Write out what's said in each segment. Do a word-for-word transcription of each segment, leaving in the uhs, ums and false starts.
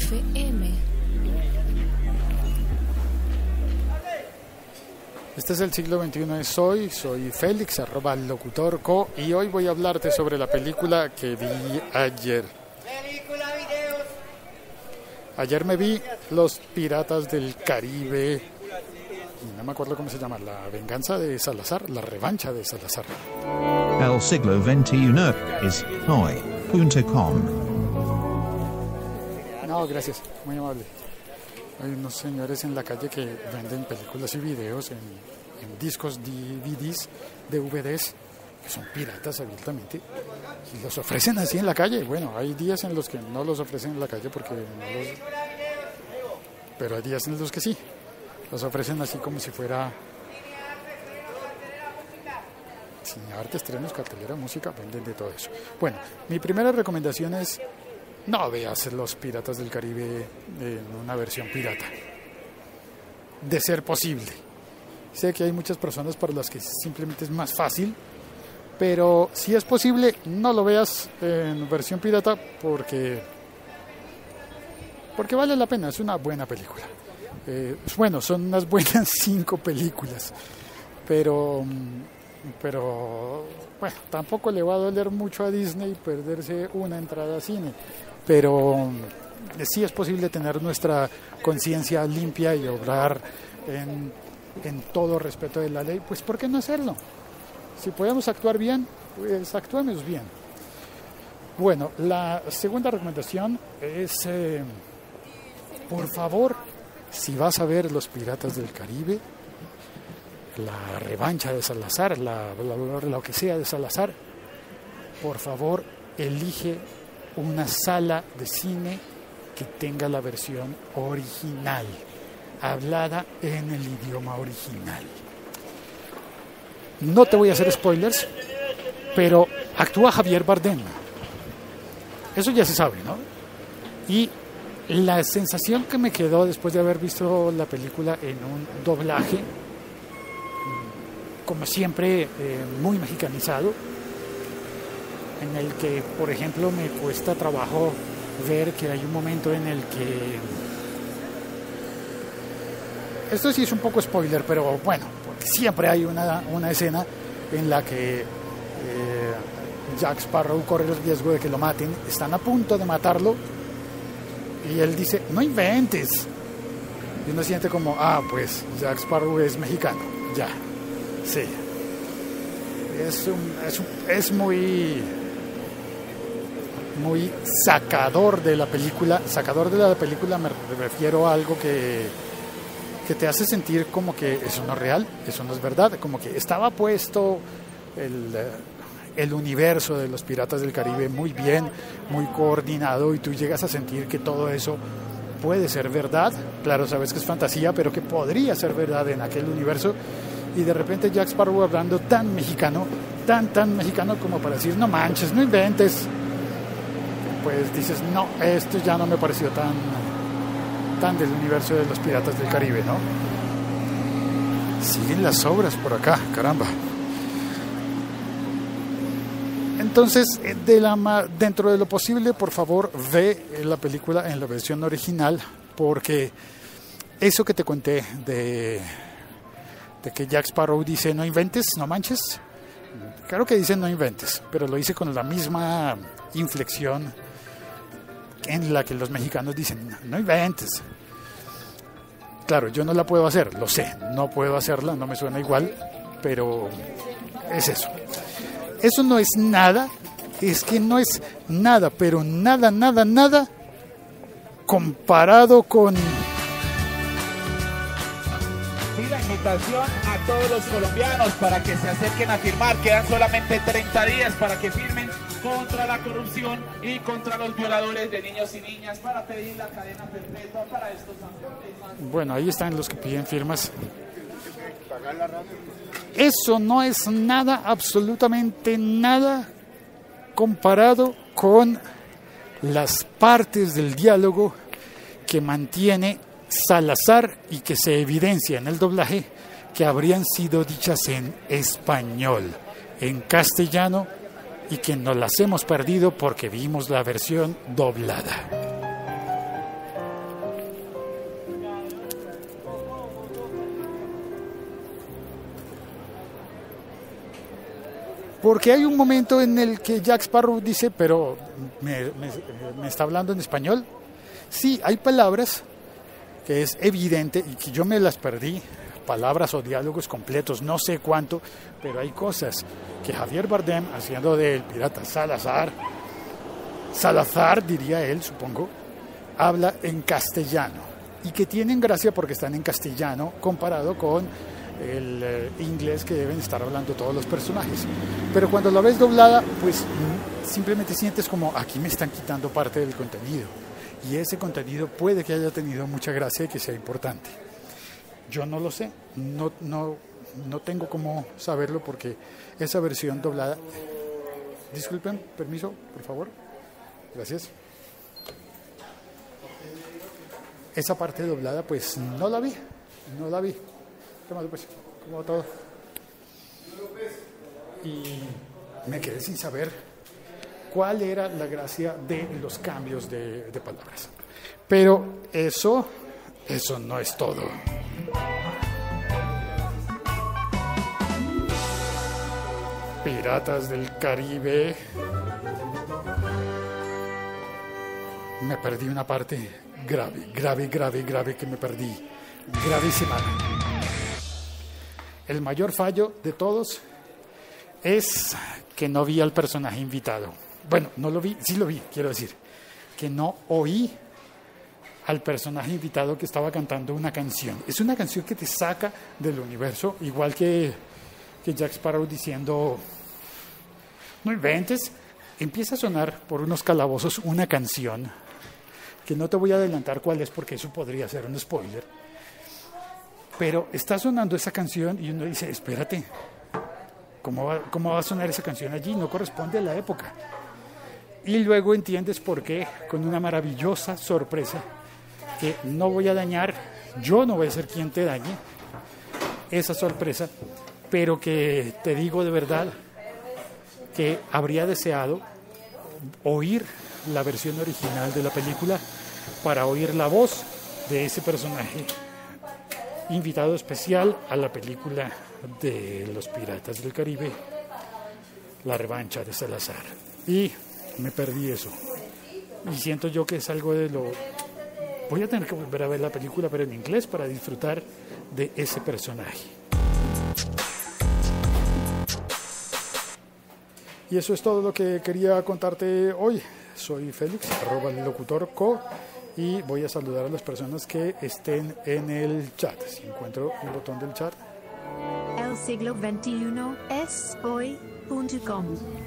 F M. Este es el siglo veintiuno de Soy, soy Félix, arroba locutorco, y hoy voy a hablarte sobre la película que vi ayer. Ayer me vi Los Piratas del Caribe, no me acuerdo cómo se llama, La Venganza de Salazar, La Revancha de Salazar. El siglo veintiuno es hoy punto com. No, gracias, muy amable. Hay unos señores en la calle que venden películas y videos en, en discos, D V Ds, D V Ds, que son piratas abiertamente, y los ofrecen así en la calle. Bueno, hay días en los que no los ofrecen en la calle porque no los... Pero hay días en los que sí, los ofrecen así como si fuera cine, arte, estrenos, cartelera, música, venden de todo eso. Bueno, mi primera recomendación es: no veas Los Piratas del Caribe en una versión pirata, de ser posible. Sé que hay muchas personas para las que simplemente es más fácil, pero si es posible, no lo veas en versión pirata porque, porque vale la pena, es una buena película. Eh, bueno, son unas buenas cinco películas, pero, pero bueno, tampoco le va a doler mucho a Disney perderse una entrada a cine. Pero sí es posible tener nuestra conciencia limpia y obrar en, en todo respeto de la ley, pues ¿por qué no hacerlo? Si podemos actuar bien, pues actuemos bien. Bueno, la segunda recomendación es, eh, por favor, si vas a ver Los Piratas del Caribe, La Revancha de Salazar, la, la, la, lo que sea de Salazar, por favor, elige una sala de cine que tenga la versión original, hablada en el idioma original. No te voy a hacer spoilers, pero actúa Javier Bardem. Eso ya se sabe, ¿no? Y la sensación que me quedó después de haber visto la película en un doblaje, como siempre, eh, muy mexicanizado, en el que, por ejemplo, me cuesta trabajo ver que hay un momento en el que... Esto sí es un poco spoiler, pero bueno, porque siempre hay una, una escena en la que eh, Jack Sparrow corre el riesgo de que lo maten, están a punto de matarlo, y él dice, no inventes. Y uno siente como, ah, pues Jack Sparrow es mexicano, ya, sí. Es, un, es, un, es muy... muy sacador de la película. Sacador de la película me refiero a algo que, que te hace sentir como que eso no es real, eso no es verdad, como que estaba puesto el, el universo de Los Piratas del Caribe muy bien, muy coordinado, y tú llegas a sentir que todo eso puede ser verdad. Claro, sabes que es fantasía, pero que podría ser verdad en aquel universo, y de repente Jack Sparrow hablando tan mexicano, tan tan mexicano como para decir, no manches, no inventes. Pues dices, no, esto ya no me pareció tan, tan del universo de Los Piratas del Caribe, ¿no? Siguen las obras por acá, caramba. Entonces, de la, dentro de lo posible, por favor, ve la película en la versión original, porque eso que te conté de, de que Jack Sparrow dice, no inventes, no manches, claro que dice no inventes, pero lo dice con la misma inflexión en la que los mexicanos dicen, no inventes. Claro, yo no la puedo hacer, lo sé, no puedo hacerla, no me suena igual, pero es eso. Eso no es nada, es que no es nada, pero nada, nada, nada comparado con... Y la invitación a todos los colombianos para que se acerquen a firmar. Quedan solamente treinta días para que firmen contra la corrupción y contra los violadores de niños y niñas, para pedir la cadena perpetua para estos asuntos. Bueno, ahí están los que piden firmas. Eso no es nada, absolutamente nada, comparado con las partes del diálogo que mantiene Salazar y que se evidencia en el doblaje, que habrían sido dichas en español, en castellano, y que nos las hemos perdido porque vimos la versión doblada. Porque hay un momento en el que Jack Sparrow dice, pero ¿me, me, me está hablando en español? Sí, hay palabras que es evidente y que yo me las perdí, palabras o diálogos completos, no sé cuánto, pero hay cosas que Javier Bardem, haciendo del pirata Salazar, Salazar diría él, supongo, habla en castellano y que tienen gracia porque están en castellano comparado con el eh, inglés que deben estar hablando todos los personajes. Pero cuando la ves doblada, pues simplemente sientes como aquí me están quitando parte del contenido. Y ese contenido puede que haya tenido mucha gracia y que sea importante. Yo no lo sé, no, no, no tengo cómo saberlo porque esa versión doblada... Disculpen, permiso, por favor. Gracias. Esa parte doblada, pues no la vi, no la vi. Tómalo pues, como todo. Y me quedé sin saber cuál era la gracia de los cambios de, de palabras. Pero eso, eso no es todo. Piratas del Caribe. Me perdí una parte grave, grave, grave, grave que me perdí. Gravísima. El mayor fallo de todos es que no vi al personaje invitado. Bueno, no lo vi, sí lo vi, quiero decir. Que no oí al personaje invitado que estaba cantando una canción. Es una canción que te saca del universo, igual que, que Jack Sparrow diciendo, no inventes. Empieza a sonar por unos calabozos una canción, que no te voy a adelantar cuál es porque eso podría ser un spoiler. Pero está sonando esa canción y uno dice, espérate, ¿cómo va, cómo va a sonar esa canción allí? No corresponde a la época. Y luego entiendes por qué, con una maravillosa sorpresa, que no voy a dañar, yo no voy a ser quien te dañe esa sorpresa, pero que te digo de verdad que habría deseado oír la versión original de la película para oír la voz de ese personaje invitado especial a la película de los Piratas del Caribe, La Revancha de Salazar. Y me perdí eso. Y siento yo que es algo de lo... Voy a tener que volver a ver la película, pero en inglés, para disfrutar de ese personaje. Y eso es todo lo que quería contarte hoy. Soy Félix, arroba el locutor co, y voy a saludar a las personas que estén en el chat. Si encuentro el botón del chat. El siglo veintiuno es hoy punto com.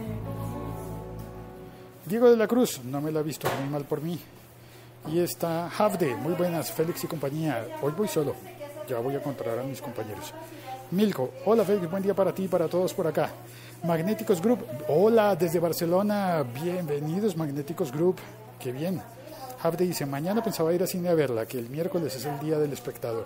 Diego de la Cruz, no me la ha visto, muy mal por mí. Y está Havde, muy buenas, Félix y compañía. Hoy voy solo, ya voy a encontrar a mis compañeros. Milko, hola Félix, buen día para ti y para todos por acá. Magnéticos Group, hola desde Barcelona, bienvenidos Magnéticos Group, qué bien. Havde dice, mañana pensaba ir a cine a verla, que el miércoles es el día del espectador.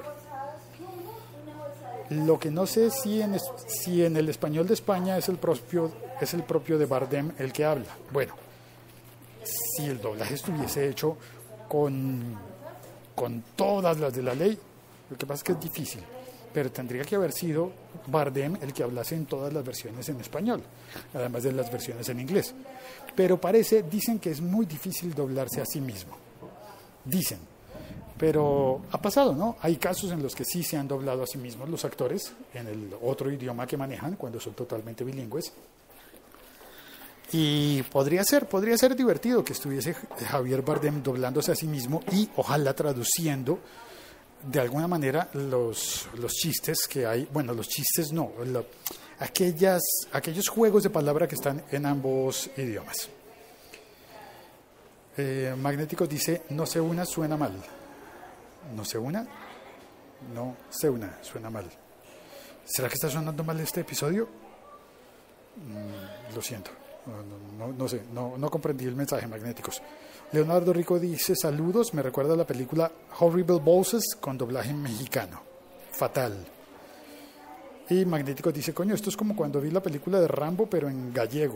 Lo que no sé si en, si en el español de España es el propio, es el propio de Bardem el que habla. Bueno, si el doblaje estuviese hecho con, con todas las de la ley, lo que pasa es que es difícil, pero tendría que haber sido Bardem el que hablase en todas las versiones en español, además de las versiones en inglés. Pero parece, dicen que es muy difícil doblarse a sí mismo. Dicen. Pero ha pasado, ¿no? Hay casos en los que sí se han doblado a sí mismos los actores en el otro idioma que manejan cuando son totalmente bilingües. Y podría ser, podría ser divertido que estuviese Javier Bardem doblándose a sí mismo y ojalá traduciendo de alguna manera los, los chistes que hay, bueno, los chistes no, la, aquellas, aquellos juegos de palabra que están en ambos idiomas. Eh, Magnético dice, no se una, suena mal. ¿No se una? No se una, suena mal. ¿Será que está sonando mal este episodio? Mm, lo siento. No, no, no sé, no, no comprendí el mensaje, Magnéticos. Leonardo Rico dice, saludos, me recuerda a la película Horrible Bosses con doblaje mexicano. Fatal. Y Magnéticos dice, coño, esto es como cuando vi la película de Rambo, pero en gallego.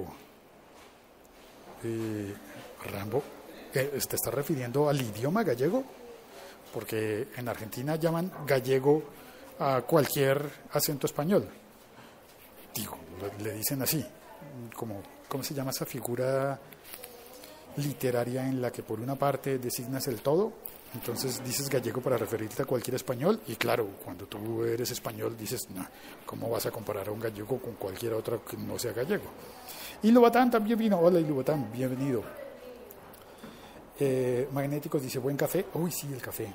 Eh, ¿Rambo? ¿Te estás refiriendo al idioma gallego? Porque en Argentina llaman gallego a cualquier acento español. Digo, le dicen así. como, ¿cómo se llama esa figura literaria en la que por una parte designas el todo? Entonces dices gallego para referirte a cualquier español, y claro, cuando tú eres español dices, no, ¿cómo vas a comparar a un gallego con cualquier otro que no sea gallego? Y Lubatán también vino. Hola, Lubatán, bienvenido. Eh, Magnéticos dice, buen café. Uy, sí, el café.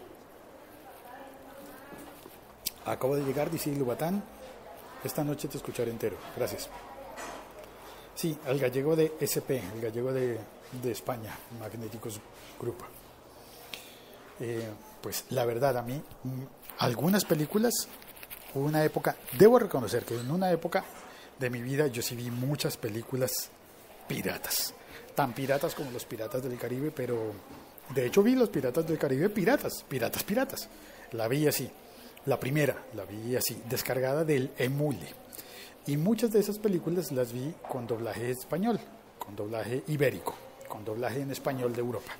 Acabo de llegar, dice Lubatán. Esta noche te escucharé entero. Gracias. Sí, el gallego de S P, el gallego de, de España, Magnéticos Grupo. Eh, pues la verdad, a mí, m- algunas películas, hubo una época, debo reconocer que en una época de mi vida yo sí vi muchas películas piratas, tan piratas como los Piratas del Caribe, pero de hecho vi los Piratas del Caribe piratas, piratas, piratas. La vi así, la primera, la vi así, descargada del Emule. Y muchas de esas películas las vi con doblaje español, con doblaje ibérico, con doblaje en español de Europa.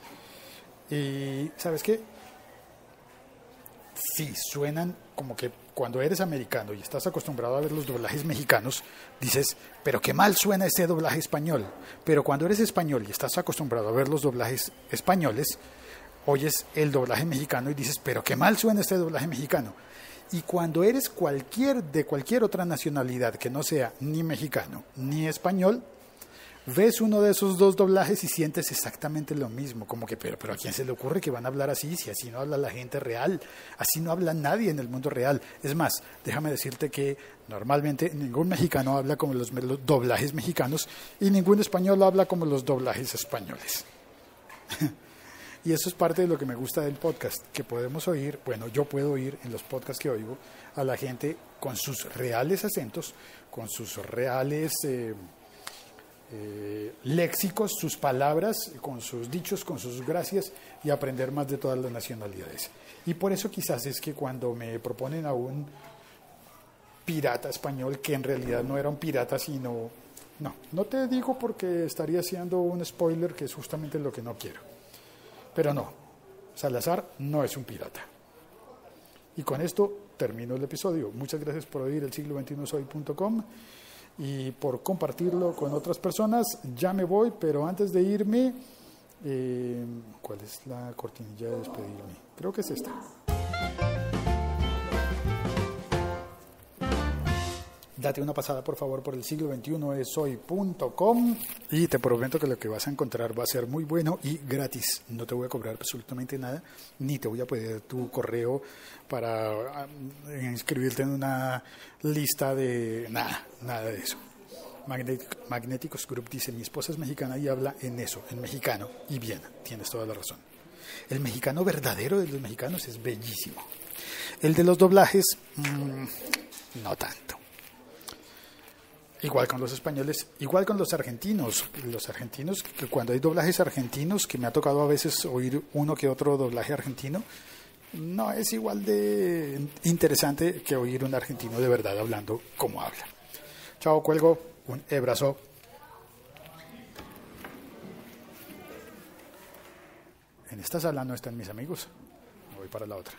Y ¿sabes qué? Sí, suenan como que cuando eres americano y estás acostumbrado a ver los doblajes mexicanos, dices, pero qué mal suena este doblaje español. Pero cuando eres español y estás acostumbrado a ver los doblajes españoles, oyes el doblaje mexicano y dices, pero qué mal suena este doblaje mexicano. Y cuando eres cualquier de cualquier otra nacionalidad que no sea ni mexicano ni español, ves uno de esos dos doblajes y sientes exactamente lo mismo, como que, pero, pero ¿a quién se le ocurre que van a hablar así? Si así no habla la gente real, así no habla nadie en el mundo real. Es más, déjame decirte que normalmente ningún mexicano habla como los, los doblajes mexicanos y ningún español habla como los doblajes españoles. Y eso es parte de lo que me gusta del podcast, que podemos oír, bueno, yo puedo oír en los podcasts que oigo a la gente con sus reales acentos, con sus reales eh, eh, léxicos, sus palabras, con sus dichos, con sus gracias, y aprender más de todas las nacionalidades. Y por eso quizás es que cuando me proponen a un pirata español, que en realidad no era un pirata, sino... No, no te digo porque estaría haciendo un spoiler, que es justamente lo que no quiero. Pero no, Salazar no es un pirata. Y con esto termino el episodio. Muchas gracias por oír el siglo veintiuno soy punto com y por compartirlo con otras personas. Ya me voy, pero antes de irme, eh, ¿cuál es la cortinilla de despedirme? Creo que es esta. Date una pasada, por favor, por el siglo veintiuno soy punto com y te prometo que lo que vas a encontrar va a ser muy bueno y gratis. No te voy a cobrar absolutamente nada, ni te voy a pedir tu correo para inscribirte en una lista de nada, nada de eso. Magnet- Magnéticos Group dice, mi esposa es mexicana y habla en eso, en mexicano, y bien, tienes toda la razón. El mexicano verdadero de los mexicanos es bellísimo. El de los doblajes, mmm, no tanto. Igual con los españoles, igual con los argentinos. Los argentinos, que cuando hay doblajes argentinos, que me ha tocado a veces oír uno que otro doblaje argentino, no es igual de interesante que oír un argentino de verdad hablando como habla. Chao, cuelgo, un abrazo. En esta sala no están mis amigos, me voy para la otra.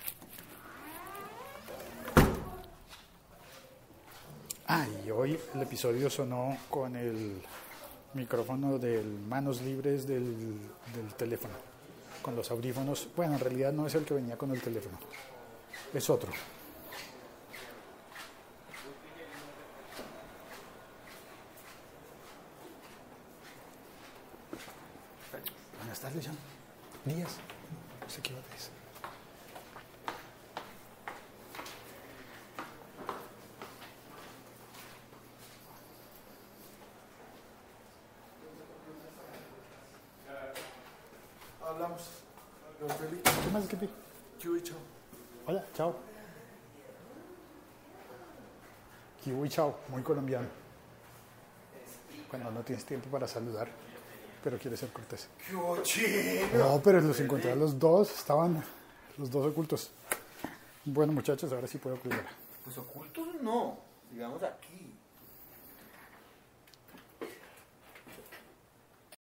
Ah, y hoy el episodio sonó con el micrófono del manos libres del, del teléfono, con los audífonos. Bueno, en realidad no es el que venía con el teléfono, es otro. Buenas tardes, Jean. Díaz. No sé qué hora es. Hablamos. ¿Qué más, Skippy? Kiwi, chao. Hola, chao. Kiwi, chao, muy colombiano. Cuando no tienes tiempo para saludar, pero quieres ser cortés. ¡Qué chino! No, pero los encontré a los dos, estaban los dos ocultos. Bueno, muchachos, ahora sí puedo cuidar. Pues ocultos no, digamos aquí.